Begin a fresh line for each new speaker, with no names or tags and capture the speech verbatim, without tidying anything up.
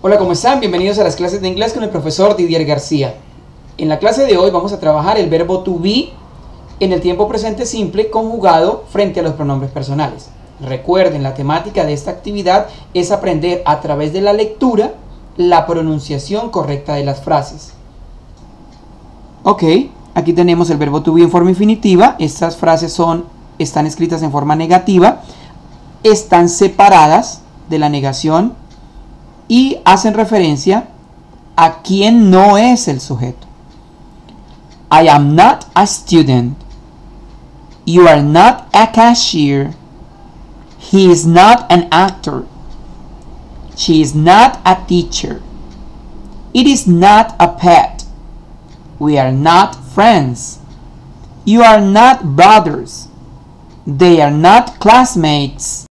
Hola, ¿cómo están? Bienvenidos a las clases de inglés con el profesor Didier García. En la clase de hoy vamos a trabajar el verbo to be en el tiempo presente simple conjugado frente a los pronombres personales. Recuerden, la temática de esta actividad es aprender a través de la lectura la pronunciación correcta de las frases. Ok, aquí tenemos el verbo to be en forma infinitiva. Estas frases son, están escritas en forma negativa, están separadas de la negación y hacen referencia a quien no es el sujeto. I am not a student. You are not a cashier. He is not an actor. She is not a teacher. It is not a pet. We are not friends. You are not brothers. They are not classmates.